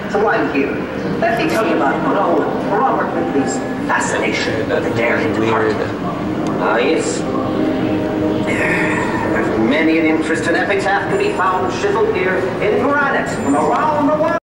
So while here, let me tell you about good old Robert Ridley's fascination with the daring departed. Ah, yes. There's many an interesting epitaph to be found chiseled here in granite from around the world.